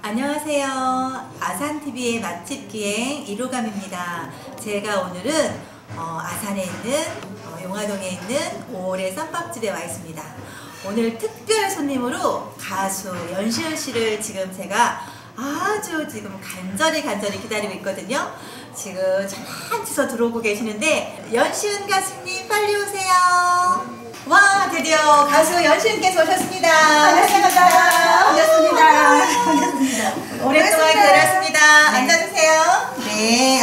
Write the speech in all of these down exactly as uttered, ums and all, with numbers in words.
안녕하세요. 아산티비의 맛집 기행 이루감입니다. 제가 오늘은 어, 아산에 있는 어, 용화동에 있는 오월의 쌈밥집에 와 있습니다. 오늘 특별 손님으로 가수 연시은 씨를 지금 제가 아주 지금 간절히 간절히 기다리고 있거든요. 지금 저만치서 들어오고 계시는데 연시은 가수님 빨리 오세요. 와, 드디어 가수 연시은께서 오셨습니다. 반갑습니다. 반갑습니다. 반갑습니다. 오랫동안 기다렸습니다. 앉아주세요. 네.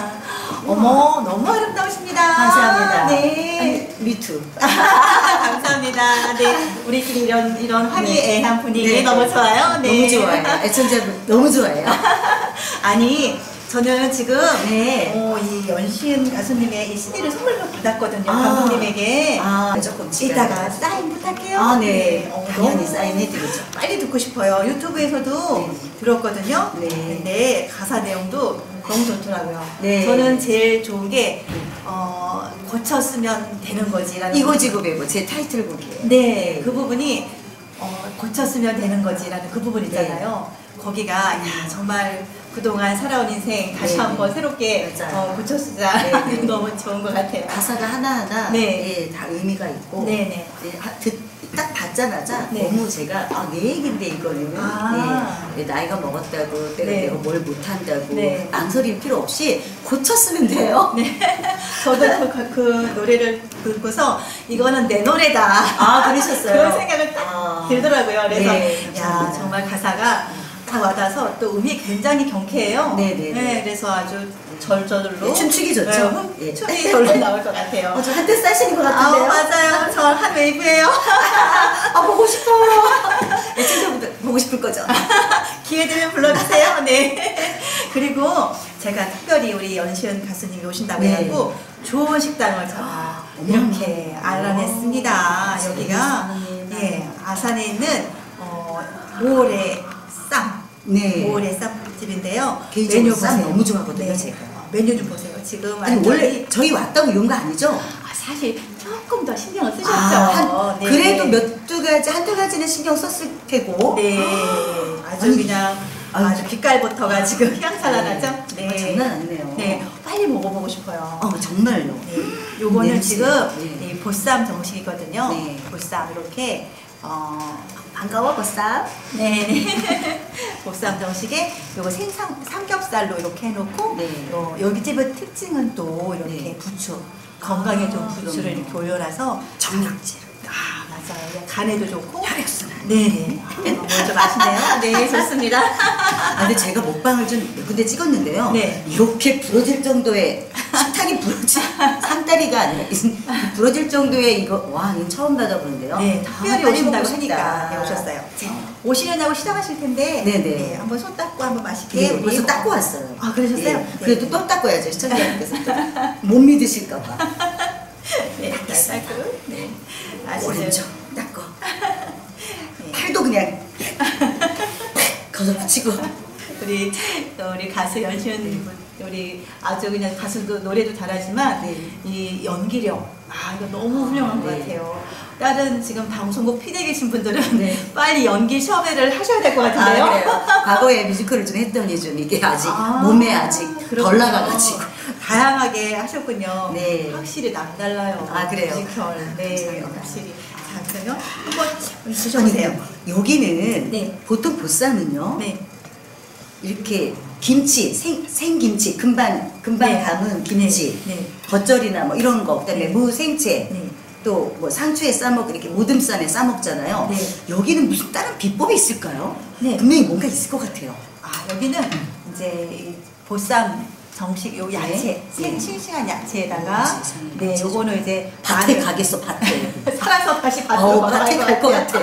어머, 너무 아름다우십니다. 감사합니다. 네. 미투. 감사합니다. 네. 우리끼리 이런, 이런 화기애애한 분위기 네. 너무 좋아요. 네. 너무 좋아요. 애청자분 너무 좋아해요. 아니, 저는 지금 네. 어, 이 연시은 가수님의 이 씨디를 선물로 받았거든요. 아. 감독님에게. 아, 조금 이따가 사인 부탁해요. 아, 네. 어, 당연히 너무 사인해드리죠. 빨리 듣고 싶어요. 유튜브에서도 네. 들었거든요. 네. 근데 가사 내용도 너무 좋더라고요. 네. 저는 제일 좋은 게 어, 고쳤으면 되는 거지라는 이고지고 배고 제 타이틀곡이에요. 네, 그 부분이 어, 고쳤으면 되는 거지라는 그 부분 있잖아요. 네. 거기가 야, 정말 그동안 살아온 인생 다시 네. 한번 새롭게 맞아요. 어, 고쳐쓰자. 네, 네. 너무 좋은 것 같아요. 가사가 하나하나 네. 예, 다 의미가 있고 네네. 예, 하- 듣, 딱 받자마자 네. 너무 제가 아, 내 얘긴데 이거는 아. 예, 예, 나이가 먹었다고 내가, 네. 내가 뭘 못한다고 네. 망설임 필요 없이 고쳤으면 돼요. 네. 저도 그, 그, 그 노래를 듣고서 이거는 내 노래다. 아, 그러셨어요? 그런 생각을 딱 아. 들더라고요. 그래서 네, 야, 감사합니다. 정말 가사가 딱 와닿아서 또 음이 굉장히 경쾌해요. 네네네. 네, 그래서 아주 절절로 네, 춤추기 좋죠? 네, 춤- 예. 춤이 절로 나올 것 같아요. 어, 저 한때 싸시는 것 아, 같은데요? 맞아요. 저 한 웨이브예요. 아, 보고 싶어요. 애청자분들 보고 싶을 거죠? 기회 되면 불러주세요. 네. 그리고 제가 특별히 우리 연시은 가수님이 오신다고 네. 해갖고 좋은 식당을 제가 어머. 이렇게 알아냈습니다. 아, 여기가 세상에. 예, 아산에 있는 어, 오월의 쌈, 네. 오월의 쌈집인데요. 개인적으로 쌈 너무 좋아하거든요, 네. 제가. 메뉴 좀 보세요. 지금 아니, 완전히- 원래 저희 왔다고 이런 거 아니죠? 아, 사실 조금 더 신경을 쓰셨죠. 아, 한, 네. 그래도 몇 두 가지, 한두 가지는 신경 썼을 테고. 네, 아주 아니, 그냥 아유. 아주 빛깔부터가 지금 향살라나죠? 네. 장난 아니네요. 네, 빨리 먹어보고 싶어요. 어, 정말요. 네, 요거는 냄새. 지금 네. 이 보쌈 정식이거든요. 네. 보쌈 이렇게 어, 반가워, 보쌈. 네, 네. 보쌈 정식에 요거 생삼 삼겹살로 이렇게 해놓고 네. 요, 여기 집의 특징은 또 이렇게 네. 부추 건강에 좋은 아, 부추를 그럼요. 이렇게 올려놔서 정력질. 아 맞아요. 간에도 좋고 혈액순환. 네네. 먼저 맛있네요. 네, 좋습니다. 아, 근데 제가 먹방을 좀 몇 군데 찍었는데요. 네. 이렇게 부러질 정도의 식탁이 부러지, 상다리가 아니라 이 부러질 정도의 이거, 와, 이건 처음 받아보는데요. 네, 아, 특별히 빨리 오신다고 먹고 싶다. 하니까 네, 오셨어요. 오시려냐고 시작하실 텐데 네네. 네, 한번 손 닦고 한번 맛있게 네, 우리 벌써 먹- 닦고 왔어요. 아, 그러셨어요? 예, 네. 그래도 또 닦아야죠, 시청자분께서 또. 못 믿으실까봐. 네, 잘 닦고 네, 아시죠? 오른쪽 닦고. 네. 팔도 그냥 걷어붙이고. 우리 또 우리 가수 연시은 분, 우리 아주 그냥 가수도 노래도 잘하지만 네. 이 연기력 아 이거 너무 훌륭한 것 네. 같아요. 다른 지금 방송국 피디에 계신 분들은 네. 빨리 연기 섭외를 하셔야 될 것 아, 같은데요. 그래요? 과거에 뮤지컬을 좀 했더니 좀 이게 아직 아, 몸에 아직 덜 그렇군요. 나가가지고. 다양하게 하셨군요. 네. 확실히 남달라요. 아, 그래요? 뮤지컬. 네, 감사합니다. 확실히. 자, 그러면 한번 아니, 드셔보세요. 여기는 네. 보통 보쌈은요. 네. 이렇게 김치, 생, 생김치, 금방 금방 네. 담은 김치, 네. 네. 겉절이나 뭐 이런 거, 그다음에 네. 무생채, 네. 또 뭐 상추에 싸먹 이렇게 모듬쌈에 싸먹잖아요. 네. 여기는 무슨 다른 비법이 있을까요? 네. 분명히 뭔가 있을 것 같아요. 아, 여기는 이제 이 보쌈 정식 요 야채, 네. 생 네. 싱싱한 야채에다가 오, 세상에. 네, 요거는 이제 밭에 마늘. 가겠어, 밭에. 살아서 다시 밭으로 어우, 걸어갈 밭에 갈 것 같아.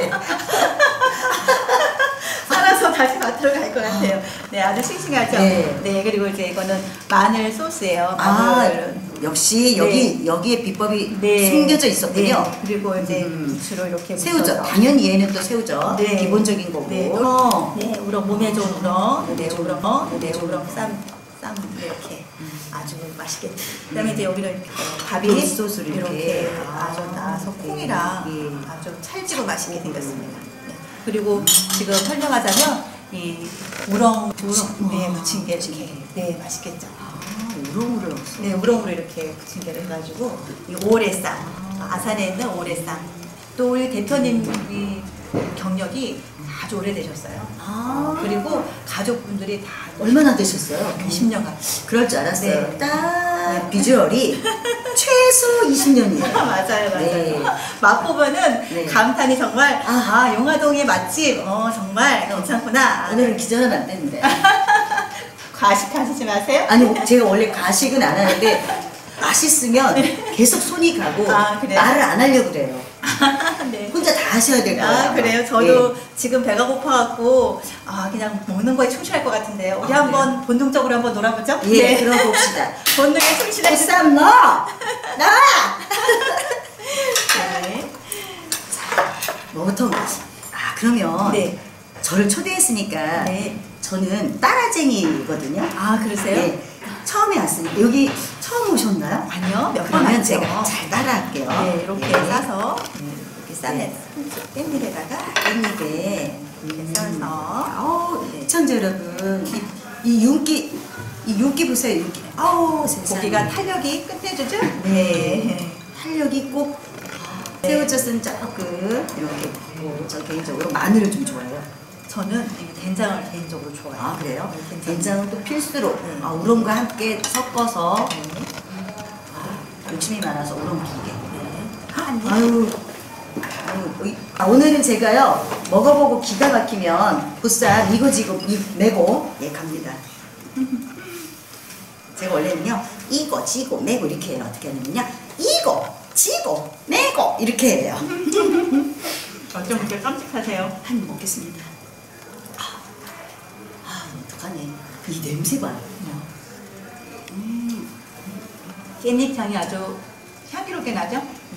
살아서 다시 밭으로 갈 것 같아요. 네, 아주 싱싱하죠. 네. 네, 그리고 이제 이거는 마늘 소스예요. 아, 마늘. 역시 여기 여기에 비법이 네. 숨겨져 있었군요. 네, 그리고 이제 음. 부추로 이렇게 새우젓, 묻혀서. 당연히 얘는 또 새우젓, 네. 기본적인 거고. 네, 어. 네, 우럭 몸에 좋은 우럭, 네, 몸에 좋은 우럭, 우럭. 네, 우럭 쌈, 쌈 이렇게 음. 아주 맛있게. 그다음에 이제 여기는 어, 밥이 또 소스를 이렇게 이렇게. 아주 나서 네. 콩이랑 네. 아주 찰지고 맛있게 생겼습니다. 네. 그리고 지금 설명하자면 이 우렁 우렁 네 와, 부침개 이렇게 부침개. 네 맛있겠죠. 아, 우렁으로 넣었어. 네 우렁으로 이렇게 부침개를 해가지고 이 오래쌈 아산에 있는 오래쌈 또 우리 대표님이 경력이 아주 오래되셨어요. 아, 그리고 가족분들이 다 얼마나 되셨어요? 이십 년 가까이. 그럴 줄 알았어요. 네. 딱 네. 비주얼이 최소 이십 년이에요. 맞아요, 맞아요. 네. 맛보면은 네. 감탄이 정말 아. 아, 용화동의 맛집, 어 정말 괜찮구나. 오늘은 기절하면 안 되는데. 과식하시지 마세요. 아니 제가 원래 가식은 안 하는데 맛있으면 계속 손이 가고 아, 그래요? 말을 안 하려고 그래요. 네. 혼자 다 하셔야 될 거예요. 아 그래요? 저도 네. 지금 배가 고파갖고 아 그냥 먹는 거에 충실할 것 같은데요. 우리 아, 한번 본능적으로 한번 놀아보죠. 예, 그럼 봅시다. 본능에 충실해. 보쌈 넣어! 나와! 네. 뭐부터 아 그러면 네. 저를 초대했으니까 네. 저는 따라쟁이거든요. 아 그러세요? 네. 처음에 왔으니까 여기 처음 오셨나요? 아니요, 몇 번 그러면 왔죠. 제가 잘 따라할게요. 네, 이렇게 네. 싸서 네, 이렇게 쌈에 싸서 깻잎에다가 깻잎에 이렇게 썰어서 아우 시청자 여러분 이, 이 윤기 이 윤기 보세요 윤기 아우 세상에 고기가 탄력이 끝내주죠? 네. 탄력이 꼭 새우젓은 조금 이렇게 있고 저 개인적으로 마늘을 좀 좋아해요. 저는 이 된장을 개인적으로 좋아해요. 아 그래요? 네, 된장. 된장은 또 필수로 네. 아, 우렁과 함께 섞어서 네. 아, 욕심이 많아서 우렁 기게. 네. 한 입. 아유, 아유 이- 아, 오늘은 제가요 먹어보고 기가 막히면 보쌈 이거 지고 이 메고 예 갑니다. 제가 원래는요 이거 지고 메고 이렇게 해요. 어떻게 하냐면요 이거 지고 메고 이렇게 해요. 어쩜 그렇게 깜찍하세요? 한 입 먹겠습니다. 아, 아 어떡하네. 이 냄새 봐요. 음, 깻잎 향이 아주 향기롭게 나죠?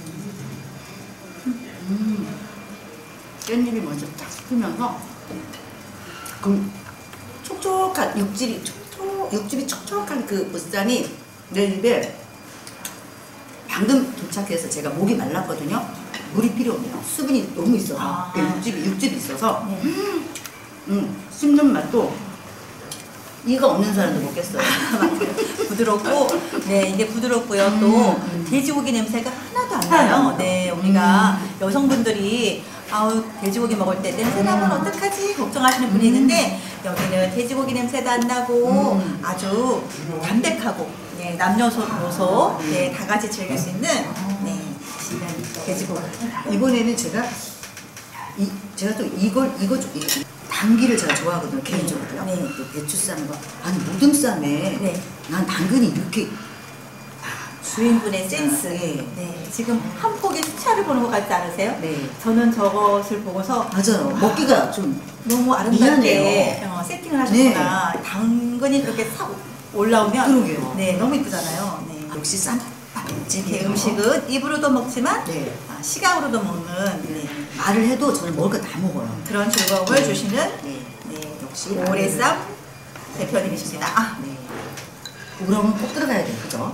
음. 깻잎이 먼저 딱 씹히면서 그 촉촉한 육즙이 촉촉 육즙이 촉촉한 그 보쌈이 내 입에 방금 도착해서 제가 목이 말랐거든요. 물이 필요 없네요. 수분이 너무 있어서 아. 그 육즙이 육즙이 있어서 네. 음, 씹는 맛도 이가 없는 사람도 먹겠어요. 부드럽고, 네, 이게 부드럽고요. 또, 음. 돼지고기 냄새가 하나도 안 하나도 안 나요. 나요. 네, 우리가 음. 여성분들이, 아우, 돼지고기 먹을 때 냄새 나면 음. 어떡하지? 걱정하시는 분이 있는데, 여기는 돼지고기 냄새도 안 나고, 음. 아주 담백하고, 네, 남녀노소, 네, 다 같이 즐길 수 있는, 네, 맛있는 돼지고기. 이번에는 제가 이 제가 또 이걸 이거 좀 이거 당귀를 제가 좋아하거든요 개인적으로요. 네. 또 배추쌈과 아니 모듬쌈에 네. 난 당근이 이렇게 주인분의 센스. 네. 네, 지금 한 폭의 수차를 보는 것 같지 않으세요? 네 저는 저것을 보고서 맞아요. 먹기가 좀 너무 아름답게 미안해요. 어, 세팅을 하셨구나. 당근이 그렇게 싹 올라오면 그러게요. 네, 너무 이쁘잖아요. 네. 역시 쌈 이렇게 음식은 입으로도 먹지만 네. 아, 시각으로도 먹는 네, 말을 해도 저는 먹을 거 다 먹어요. 그런 즐거움을 네. 주시는 네. 네, 역시 오래쌈 대표님이십니다. 아, 네. 우렁은 꼭 들어가야 돼, 그죠?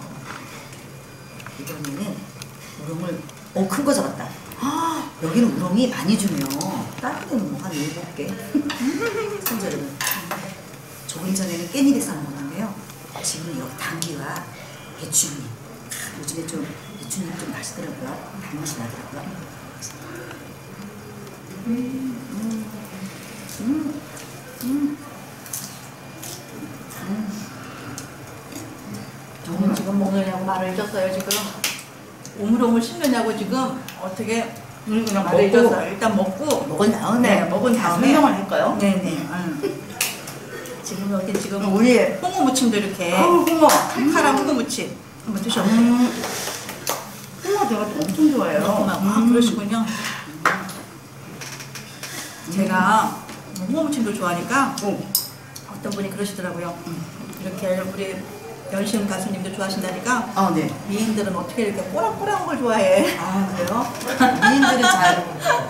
이번에는 우렁을 어 큰 거 잡았다. 아, 여기는 우렁이 많이 주면 다른 데는 뭐한 일곱 개. 선자 여러분, 조금 전에는 깻잎에 싸 먹었는데요. 지금은 여기 당귀와 배추잎. 아, 요즘에 좀 배추잎 좀 맛있더라고요. 단맛이 나더라고요. 음, 음, 음, 음. 저는 지금 먹느냐고 말을 잊었어요. 지금 오물오물 씹느냐고 지금 어떻게 음, 그냥 말을 먹고 잊었어요. 일단 먹고 먹은 다음에 네, 먹은 다 다음에 설명을 할까요? 네네. 음. 지금 여기 지금 우리 홍어 무침도 이렇게 아우 홍어 칼칼한 홍어 무침 한번 드셔보세요. 음. 홍어 제가 또 엄청 좋아해요. 아, 음. 그러시군요. 제가 홍어 무침도 좋아하니까 어. 어떤 분이 그러시더라고요. 이렇게 우리 연시은 가수님도 좋아하신다니까 아 네. 미인들은 어떻게 이렇게 꼬락꼬락한 걸 좋아해? 아 그래요? 미인들은 잘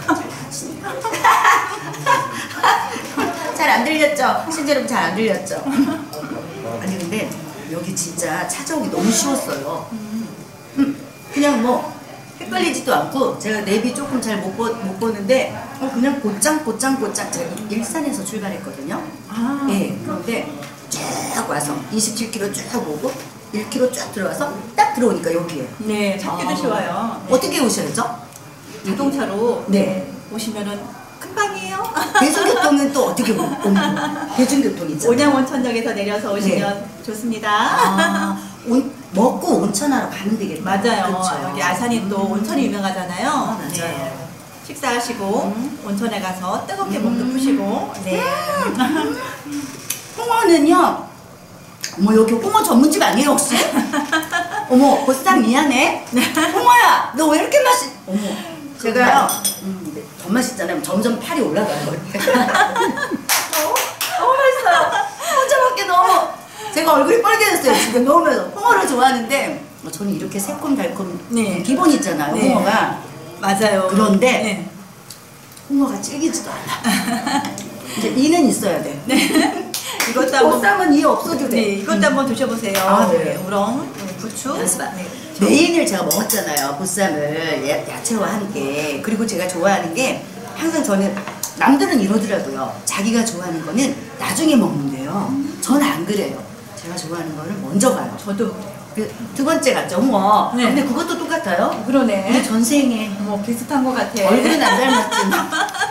잘 안 들렸죠? 신재 여러분 잘 안 들렸죠? 아니 근데 여기 진짜 찾아오기 너무 쉬웠어요. 음, 그냥 뭐 헷갈리지도 않고 제가 내비 조금 잘 못 못 보는데 어, 그냥 곧장 곧장 곧장 제가 일산에서 출발했거든요. 아, 네, 그런데 쭉 와서 이십칠 킬로미터 쭉 오고 일 킬로미터 쭉 들어가서 딱 들어오니까 여기에 네, 찾기도 아. 쉬워요. 네. 어떻게 오셔야죠? 자동차로 네. 네. 오시면은 금방이에요. 대중교통은 또 어떻게 오- 옵니까? 대중교통 있잖아요. 온양온천역에서 내려서 오시면 좋습니다. 아, 온, 먹고 온천하러 가면 되겠다. 맞아요. 그쵸? 여기 아산이 또 음. 온천이 유명하잖아요. 아, 맞아요. 네. 식사하시고 음. 온천에 가서 뜨겁게 음. 몸도 푸시고. 네. 홍어는요. 어머 여기 홍어 전문집 아니에요 혹시? 어머 보쌈 미안해. 홍어야 너 왜 이렇게 맛있? 어머 제가요. 음, 네, 더 맛있잖아요. 점점 팔이 올라가요. 어, 너무 맛있어요. 혼자 먹기 너무. 제가 얼굴이 빨개졌어요 지금 너무 맛있어. 홍어를 좋아하는데 어, 저는 이렇게 새콤달콤 네. 기본 있잖아요. 네. 홍어가. 맞아요. 그런데 네. 홍어가 질기지도 않아. 이제 이는 있어야 돼. 이것도 한번 보쌈은 이 없어도 돼. 네, 이것도 한번 드셔보세요. 아, 네. 네, 우렁, 네, 부추. 연습아. 네. 메인을 제가 먹었잖아요. 보쌈을 야, 야채와 함께. 그리고 제가 좋아하는 게 항상 저는 남들은 이러더라고요. 자기가 좋아하는 거는 나중에 먹는데요. 전 안 그래요. 제가 좋아하는 거를 먼저 가요. 저도 그 두 번째 갔죠. 홍어. 네. 근데 그것도 똑같아요. 그러네. 우리 전생에 뭐 비슷한 것 같아. 얼굴은 안 닮았지만.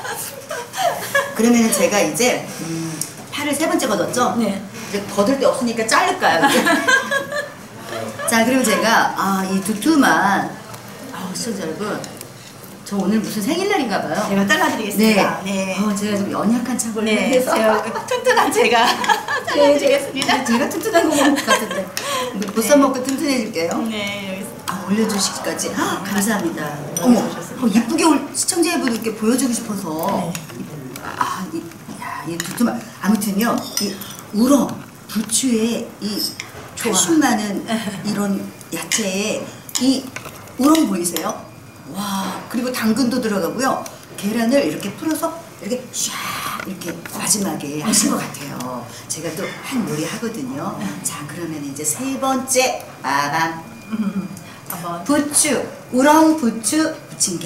그러면 제가 이제 음, 팔을 세 번째 걷었죠. 네. 이제 걷을 데 없으니까 자를까요? 이제? 자, 그리고 제가 아, 이 두툼한 아우 시청자 여러분, 저 오늘 무슨 생일날인가 봐요. 제가 잘라드리겠습니다. 네. 어, 제가 좀 연약한 척을 네, 해서 제가 튼튼한 제가 잘라드리겠습니다. 네, 제가 튼튼한 거 먹을 것 같은데 보쌈 먹고 튼튼해질게요. 네, 여기 있습니다. 아, 올려주시기까지 아, 감사합니다. 네, 어머, 좋습니다. 어, 이쁘게 올, 시청자분들께 보여주고 싶어서 네. 아, 이, 야, 이 두툼한 아무튼요, 이 우렁, 부추에 이 칼슘 많은 이런 야채에 이 우렁 보이세요? 와, 그리고 당근도 들어가고요. 계란을 이렇게 풀어서 이렇게 샥 이렇게 마지막에 하신 것 같아요. 제가 또 한 요리 하거든요. 자, 그러면 이제 세 번째 빠밤. 한번 부추, 우렁 부추 부침개.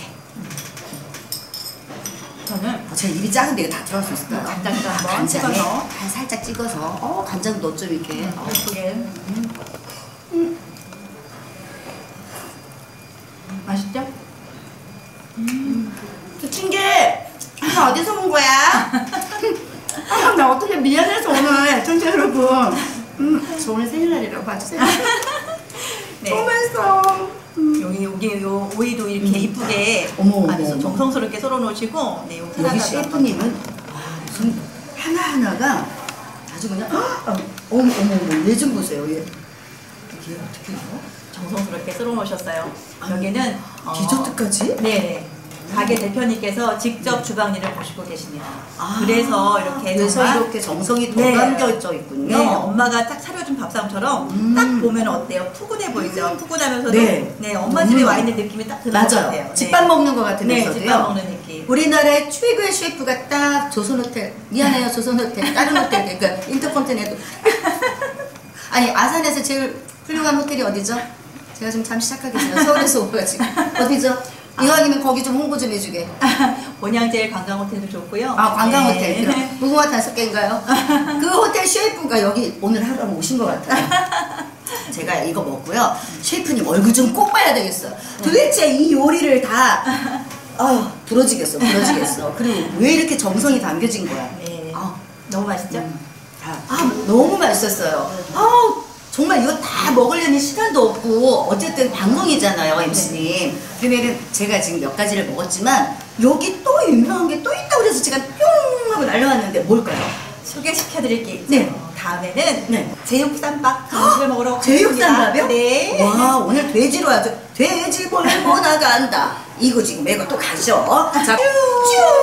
저는 어, 제 입이 작은데 이거 다 들어갈 수 있을까요? 간장도 한번 간장에 찍어서. 한 살짝 찍어서 어, 간장도 넣좀 이렇게 어, 예쁘게. 맛있죠? 부침개! 이거 어디서 본 거야? 아, 나 어떻게 미안해서 오늘 청취자 여러분 음, 저 오늘 생일날이라고 봐주세요. 네. 너무 맛있어. 여기 여기 요 오이도 이렇게 이쁘게 어머, 어머, 안에서 어머. 정성스럽게 썰어 놓으시고 네, 요 여기 사라다도 셰프님은 와, 무슨 하나하나가 아주 그냥 아, 어머 어머 어머 얘 좀 보세요. 얘. 얘 어떻게 해요? 정성스럽게 썰어 놓으셨어요. 여기는 어, 디저트까지? 네. 가게 대표님께서 직접 주방 일을 보시고 계십니다. 아, 그래서 이렇게 그래서 정말 이렇게 정성이 더 네. 담겨져 있군요. 네, 엄마가 딱 차려준 밥상처럼 음. 딱 보면 어때요? 푸근해 보이죠? 푸근하면서도 네. 네, 엄마 집에 음. 와 있는 느낌이 딱 드는 것 같아요. 맞아요. 네. 집밥 먹는 것 같으면서도요. 네, 집밥 먹는 느낌. 우리나라의 최고의 셰프가 딱 조선호텔, 미안해요 조선호텔, 다른 호텔, 그러니까 인터컨티넨탈. 아니 아산에서 제일 훌륭한 호텔이 어디죠? 제가 지금 잠시 착각했어요. 서울에서 오가지고 어디죠? 이왕이면 거기 좀 홍보 좀 해주게. 본양제일 관광호텔도 좋고요. 아 관광 네. 호텔. 무궁화 다섯 개인가요? 그 호텔 셰프가 여기 오늘 하루 오신 것 같아요. 제가 이거 먹고요. 셰프님 얼굴 좀 꼭 봐야 되겠어. 도대체 이 요리를 다 아유 부러지겠어, 부러지겠어. 그리고 왜 이렇게 정성이 담겨진 거야? 네. 아, 너무 맛있죠? 음. 아, 아, 너무 맛있었어요. 아 정말 이거 다 먹으려니 시간도 없고 어쨌든 방송이잖아요, 엠씨님. 그러면은 제가 지금 몇 가지를 먹었지만 여기 또 유명한 게 또 있다고 그래서 제가 뿅 하고 날려왔는데 뭘까요? 소개시켜 드릴 게 있죠. 네. 다음에는 네. 제육쌈밥 음식을 먹으러 제육쌈밥이요? 가겠습니다. 네. 와 오늘 돼지로 아주 돼지 볼고 나간다. 이거 지금 메고 또 가죠. 자 쭉.